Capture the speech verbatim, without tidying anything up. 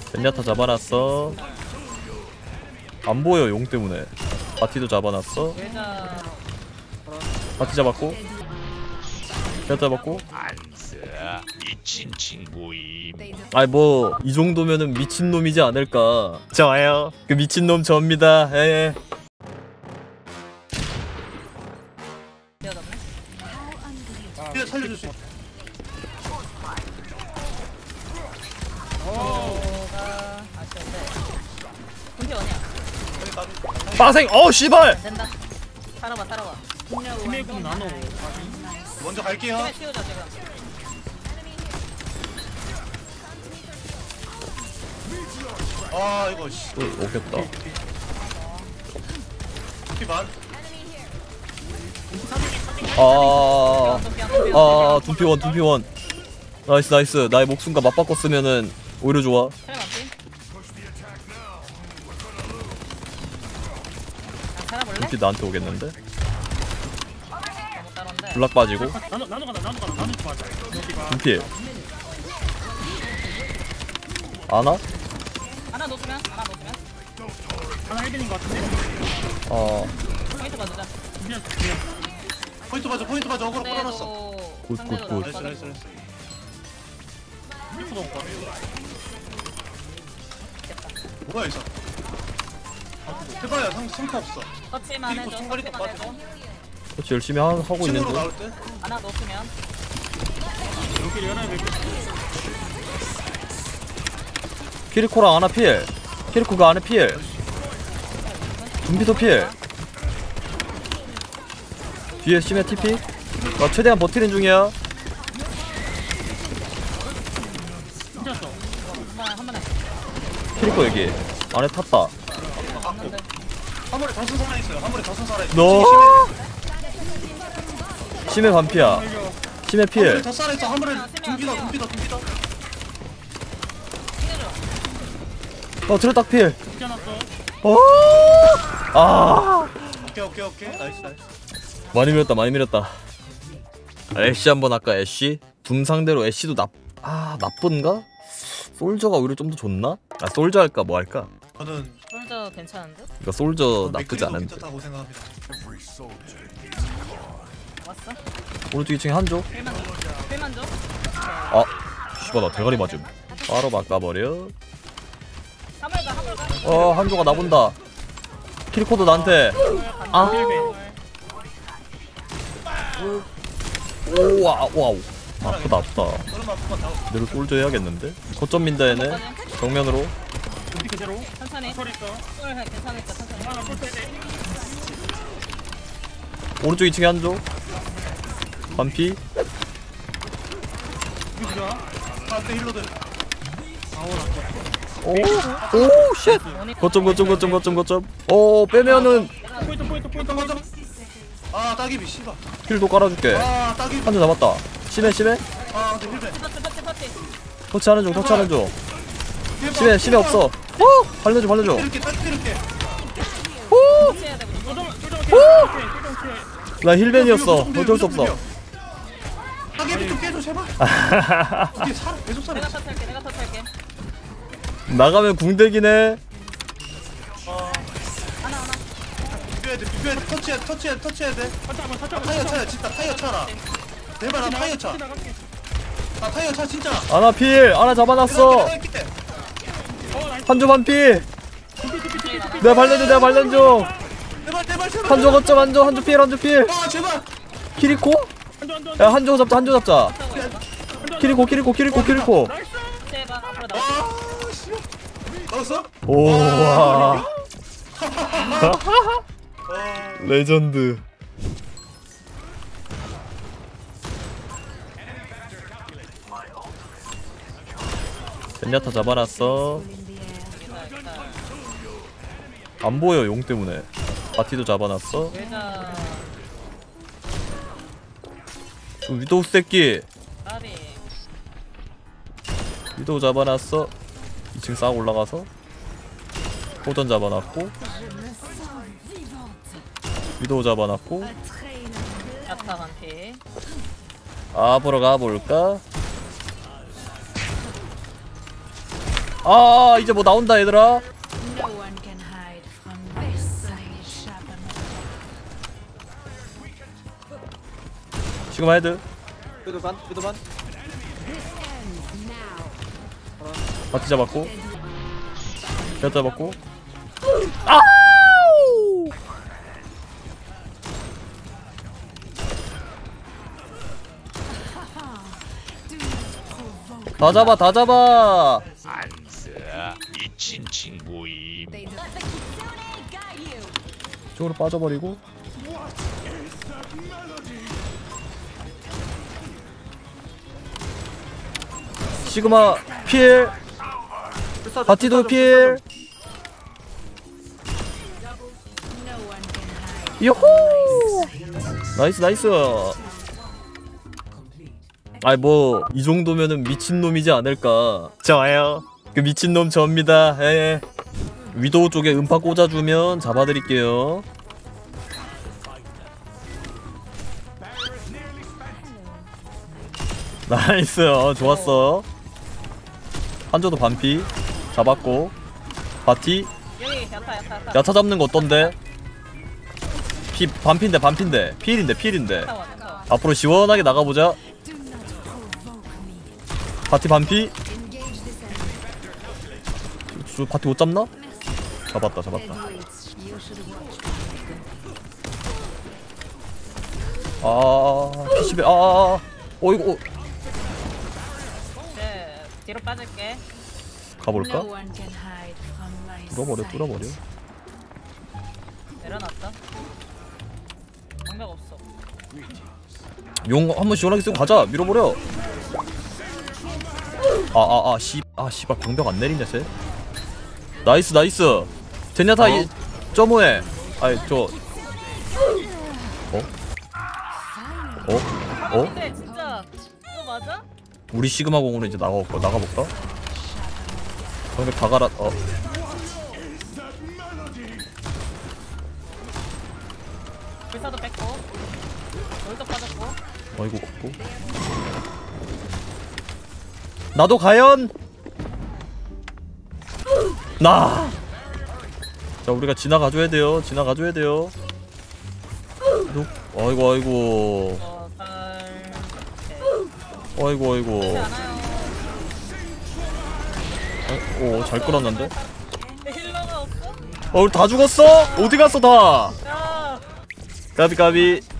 젠야타 잡아놨어. 안 보여 용 때문에. 바티도 잡아놨어. 바티 잡았고. 젠야타 잡았고. 미친 친구임. 아이 뭐 이 정도면은 미친놈이지 않을까. 좋아요. 그 미친놈 접니다. 예. 그래 살려줄 수 있어. 어가 아쉬운데. 군대 어디야? 빠생. 어 씨발. 된다. 살아봐 살아봐. 팀메이크는 나노. 먼저 갈게요. 팀에 씌우자 지금. 아 이거 씨. 또 오겠다. 피반. 아, 아, 둠피원, 둠피원. 나이스, 나이스. 나의 목숨과 맞바꿨으면은 오히려 좋아. 트랩 맞지? 살아볼래? 둠피 나한테 오겠는데? 너무 따로인데. 블락 빠지고. 나노 나노 가다 나노 가다 나노 맞아. 둠피. 아나? 하나 놓으면 하나 놓으면. 하나 헤드인 것 같은데. 어, 포인트 봐주자. 미안 미안. 포인트 맞아 포인트 맞아 어그로 끌어놨어. 굿, 굿, 굿. 나이스 나이스 나이스. 미프도 온 거. 뭐야 이거? 해봐야 상 상처 없어. 터치만 해줘. 그리고 총알이 터치만 해줘. 그렇지 열심히 하, 하고 친으로 있는데. 나올 때. 하나 놓으면. 여기 연합 몇 키리코랑 아나 필. 키리코가 아나 필. 둠피도 필. 뒤에 심해 티피. 나 최대한 버티는 중이야. 괜찮았어. 한번 한번 해. 키리코 여기 안에 탔다. 한 번에 더슨 살아 있어요. 한 번에 더슨 살아 있어. 너 심해 반피야. 심해 필. 더 살아 있어. 한 번에 둥기다 둥기다 둥기다. 어 트레 딱 필. 괜찮았어. 어. 아. 오케이 오케이 오케이. 나이스 나이스. 많이 밀었다 많이 밀었다. 아, 애쉬 한번 할까 애쉬? 둠 상대로 애쉬도 나, 아 나쁜가? 솔저가 오히려 좀 더 좋나? 아 솔저 할까 뭐 할까? 저는 솔저 괜찮은데? 이거 솔저 나쁘지 맥크리도 않은데. 괜찮다고 생각합니다. 왔어? 오른쪽 이 층에 한조. 필만 줘. 필만 줘. 아 씨발 나 대가리 맞음. 바로 바꿔버려. 화물가 화물가. 어 한조가 나본다. 킬코도 나한테. 아. 오 와우 와우. 아프다 아프다. 얼마 아프면 다 내로 솔저 해야겠는데? 거점 민다 얘네. 정면으로. 둥기 그대로. 천천히. 털 있어. 쏠 해. 괜찮으니까 천천히. 하나 폴 때. 오른쪽 이 층에 한조. 반피. 여기 좋아. 앞에 힐러들. 오, 오, 쉣. 거점, 거점, 거점, 거점, 거점. 오, 빼면은 포인트 포인트 포인트 맞아. 아 따기비 씨발. 힐도 깔아줄게. 아 따기비. 한조 잡았다. 심해, 심해. 아 근데 힐배. 터치 터치 터치. 터치하는 중, 터치하는 중. 심해, 심해 없어. 오, 발려줘, 발려줘. 이렇게 딱 이렇게. 오, 터치해야 돼. 조정 조정 오. 오케이. 나 힐벤이었어. 어쩔 수 없어. 따기비 좀 깨줘 제발. 이게 살 계속 살아. 내가 터치할게. 내가 터치할게. 나가면 궁대기네. 하나 하나. 비벼야 돼 비벼야 돼 터치해 터치해 터치해야 돼. 타이어 차야 진짜 타이어 차라. 제발 나 타이어 차. 나 타이어 차 진짜. 아나 필, 아나 잡아놨어. 한조 반피. 내가 발려줘, 내가 발려줘. 제발 제발 제발. 한조 거점, 한조, 한조 필, 한조 필. 아 제발. 키리코? 야 한조 잡자, 한조 잡자. 키리코, 키리코, 키리코, 키리코. 제발 앞으로 나와. 아 씨. 넣었어? 오, 와. 어. 레전드. 젠야타 잡아놨어. 안 보여 용 때문에. 바티도 잡아놨어. 일단 위도우 새끼. 나비. 위도우 잡아놨어. 이 층 싹 올라가서 호전 잡아놨고. 위도우 잡아놨고. 야타 반피. 아 보러 가볼까? 아 이제 뭐 나온다 얘들아. No one can hide from this Sharpen. 지금 헤드 위도 반 위도 반. 바티 잡았고 배 잡았고 아우 다 잡아 다 잡아. 안쓰 미친 친구임. 쪽으로 빠져버리고 시그마 필 바티도 필. 요호 나이스 나이스. 아이 뭐 이 정도면은 미친놈이지 않을까. 저예요 그 미친놈 저입니다. 예. 위도우 쪽에 음파 꽂아주면 잡아드릴게요. 나이스. 어, 좋았어. 한조도 반피 잡았고 바티 여기 야타 야타 야타. 야타 잡는 거 어떤데? 피 반피인데 반피인데 필인데 필인데 야타 와 야타 와. 앞으로 시원하게 나가보자. 바티 반피. 저 바티 못 잡나? 잡았다 잡았다. 아 피시베 아 어이구 어. 네, 뒤로 빠질게. 가볼까? No one can hide from my 뚫어버려 sight. 뚫어버려. 내려놨다. 방벽 없어. 용 한번 시원하게 쓰고 가자. 밀어버려. 아아아씨아 씨발 방벽 안 내리냐 쟤. 나이스 나이스. 제냐타 어? 이 점오해. 아이 저 어? 어? 어? 근데 진짜 이거 맞아? 우리 시그마 공으로 이제 나가볼까? 나가볼까? 방벽 다 갈아. 어. 불사도 뺐고. 여기도 빠졌고. 어이구 없고. 나도 과연 나. 자 우리가 지나가줘야 돼요. 지나가줘야 돼요. 누? 어이구 어이구. 어, 잘. 어이구 어이구. 그렇지 않아요. 오 잘 끌었는데? 힐러가 없어? 어 우리 다 죽었어? 어디 갔어 다? 야. 까비 까비.